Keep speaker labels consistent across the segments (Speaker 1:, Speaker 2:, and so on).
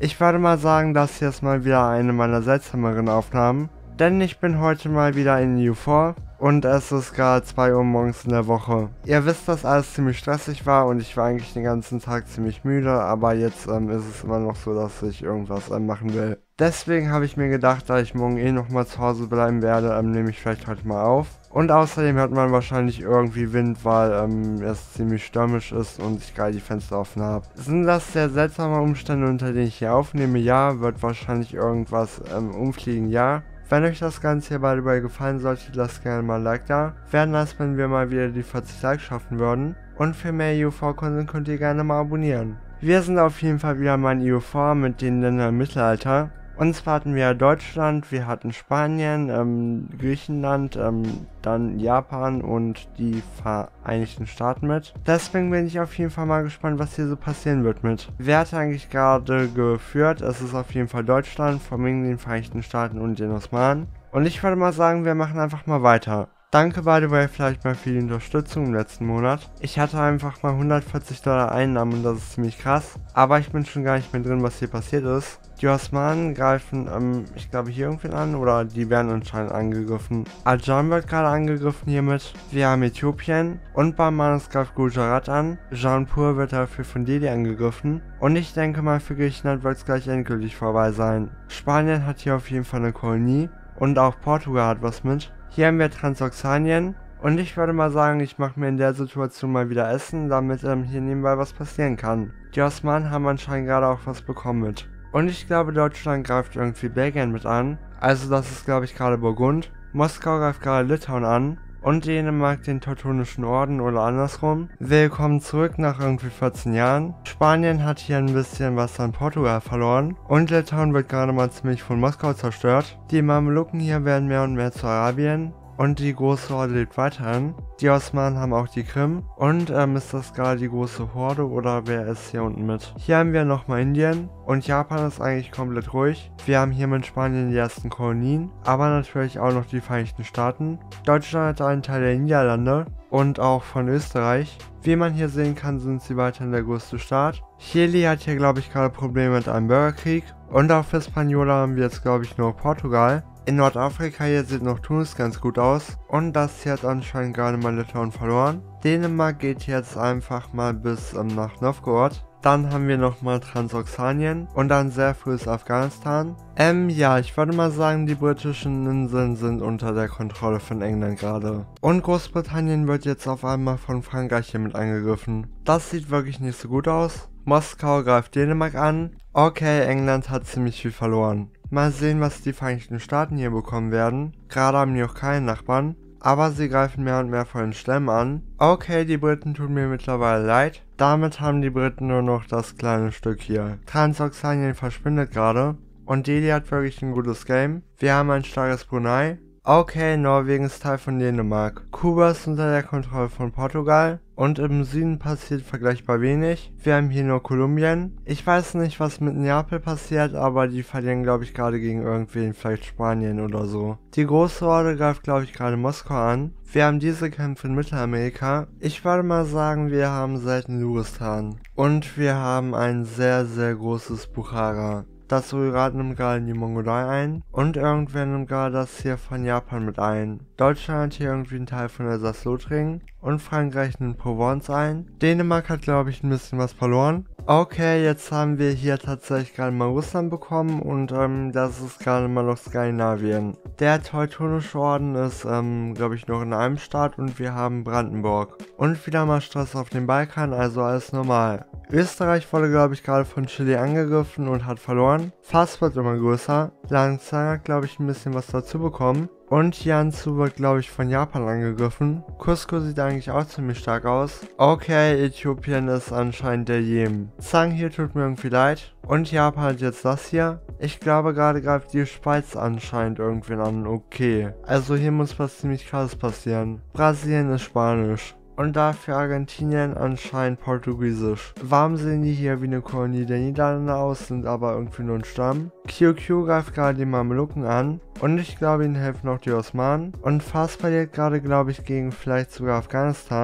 Speaker 1: Ich würde mal sagen, das hier ist mal wieder eine meiner seltsameren Aufnahmen, denn ich bin heute mal wieder in EU4 und es ist gerade 2 Uhr morgens in der Woche. Ihr wisst, dass alles ziemlich stressig war und ich war eigentlich den ganzen Tag ziemlich müde, aber jetzt ist es immer noch so, dass ich irgendwas machen will. Deswegen habe ich mir gedacht, da ich morgen eh nochmal zu Hause bleiben werde, nehme ich vielleicht heute mal auf. Und außerdem hört man wahrscheinlich irgendwie Wind, weil es ziemlich stürmisch ist und ich gerade die Fenster offen habe. Sind das sehr seltsame Umstände, unter denen ich hier aufnehme? Ja. Wird wahrscheinlich irgendwas umfliegen? Ja. Wenn euch das Ganze hier by the way gefallen sollte, lasst gerne mal ein Like da. Wäre nice, wenn wir mal wieder die 40 Likes schaffen würden. Und für mehr EU4-Content könnt ihr gerne mal abonnieren. Wir sind auf jeden Fall wieder mal in EU4 mit den Ländern im Mittelalter. Und zwar hatten wir Deutschland, wir hatten Spanien, Griechenland, dann Japan und die Vereinigten Staaten mit. Deswegen bin ich auf jeden Fall mal gespannt, was hier so passieren wird mit. Wer hat eigentlich gerade geführt? Es ist auf jeden Fall Deutschland, vor allem den Vereinigten Staaten und den Osmanen. Und ich würde mal sagen, wir machen einfach mal weiter. Danke by the way vielleicht mal für die Unterstützung im letzten Monat. Ich hatte einfach mal $140 Einnahmen und das ist ziemlich krass. Aber ich bin schon gar nicht mehr drin, was hier passiert ist. Die Osmanen greifen, ich glaube hier irgendwie an oder die werden anscheinend angegriffen. Ajan wird gerade angegriffen hiermit. Wir haben Äthiopien und Barmanos greift Gujarat an. Jaunpur wird dafür von Delhi angegriffen. Und ich denke mal für Griechenland wird es gleich endgültig vorbei sein. Spanien hat hier auf jeden Fall eine Kolonie und auch Portugal hat was mit. Hier haben wir Transoxanien und ich würde mal sagen, ich mache mir in der Situation mal wieder Essen, damit hier nebenbei was passieren kann. Die Osmanen haben anscheinend gerade auch was bekommen mit. Und ich glaube, Deutschland greift irgendwie Belgien mit an, also das ist glaube ich gerade Burgund. Moskau greift gerade Litauen an und Dänemark den Teutonischen Orden oder andersrum. Willkommen zurück nach irgendwie 14 Jahren. Spanien hat hier ein bisschen was an Portugal verloren und Litauen wird gerade mal ziemlich von Moskau zerstört. Die Mameluken hier werden mehr und mehr zu Arabien. Und die große Horde lebt weiterhin. Die Osmanen haben auch die Krim. Und ist das gerade die große Horde oder wer ist hier unten mit? Hier haben wir nochmal Indien. Und Japan ist eigentlich komplett ruhig. Wir haben hier mit Spanien die ersten Kolonien. Aber natürlich auch noch die Vereinigten Staaten. Deutschland hat einen Teil der Niederlande. Und auch von Österreich. Wie man hier sehen kann, sind sie weiterhin der größte Staat. Chile hat hier glaube ich gerade Probleme mit einem Bürgerkrieg. Und auf Hispaniola haben wir jetzt glaube ich nur Portugal. In Nordafrika hier sieht noch Tunis ganz gut aus und das hier hat anscheinend gerade mal Litauen verloren. Dänemark geht jetzt einfach mal bis nach Novgorod. Dann haben wir nochmal Transoxanien und dann sehr frühes Afghanistan. Ja, ich würde mal sagen, die britischen Inseln sind unter der Kontrolle von England gerade. Und Großbritannien wird jetzt auf einmal von Frankreich hier mit angegriffen. Das sieht wirklich nicht so gut aus. Moskau greift Dänemark an. Okay, England hat ziemlich viel verloren. Mal sehen, was die Vereinigten Staaten hier bekommen werden. Gerade haben die auch keinen Nachbarn. Aber sie greifen mehr und mehr von den Stämmen an. Okay, die Briten tun mir mittlerweile leid. Damit haben die Briten nur noch das kleine Stück hier. Transoxanien verschwindet gerade. Und Delhi hat wirklich ein gutes Game. Wir haben ein starkes Brunei. Okay, Norwegen ist Teil von Dänemark. Kuba ist unter der Kontrolle von Portugal. Und im Süden passiert vergleichbar wenig. Wir haben hier nur Kolumbien. Ich weiß nicht, was mit Neapel passiert, aber die verlieren, glaube ich, gerade gegen irgendwen, vielleicht Spanien oder so. Die große Horde greift, glaube ich, gerade Moskau an. Wir haben diese Kämpfe in Mittelamerika. Ich würde mal sagen, wir haben selten Luristan. Und wir haben ein sehr, sehr großes Bukhara. Das Urirat nimmt gerade die Mongolei ein und irgendwer nimmt gerade das hier von Japan mit ein. Deutschland hat hier irgendwie einen Teil von Elsass-Lothringen und Frankreich nimmt Provence ein. Dänemark hat glaube ich ein bisschen was verloren. Okay, jetzt haben wir hier tatsächlich gerade mal Russland bekommen und das ist gerade mal noch Skandinavien. Der Teutonische Orden ist glaube ich noch in einem Staat und wir haben Brandenburg. Und wieder mal Stress auf dem Balkan, also alles normal. Österreich wurde glaube ich gerade von Chile angegriffen und hat verloren. Fass wird immer größer. Langsam hat glaube ich ein bisschen was dazu bekommen. Und Jiangsu wird glaube ich von Japan angegriffen. Cusco sieht eigentlich auch ziemlich stark aus. Okay, Äthiopien ist anscheinend der Jemen. Zhang hier tut mir irgendwie leid. Und Japan hat jetzt das hier. Ich glaube gerade greift die Schweiz anscheinend irgendwen an. Okay. Also hier muss was ziemlich krasses passieren. Brasilien ist Spanisch. Und dafür Argentinien anscheinend Portugiesisch. Warum sehen die hier wie eine Kolonie der Niederlande aus, sind aber irgendwie nur ein Stamm? QQ greift gerade die Mameluken an. Und ich glaube, ihnen helfen auch die Osmanen. Und Fas verliert gerade, glaube ich, gegen vielleicht sogar Afghanistan.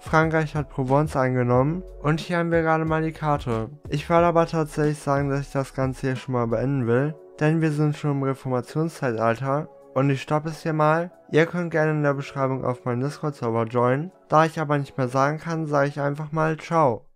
Speaker 1: Frankreich hat Provence eingenommen und hier haben wir gerade mal die Karte. Ich würde aber tatsächlich sagen, dass ich das Ganze hier schon mal beenden will, denn wir sind schon im Reformationszeitalter und ich stoppe es hier mal. Ihr könnt gerne in der Beschreibung auf meinen Discord-Server joinen. Da ich aber nicht mehr sagen kann, sage ich einfach mal ciao.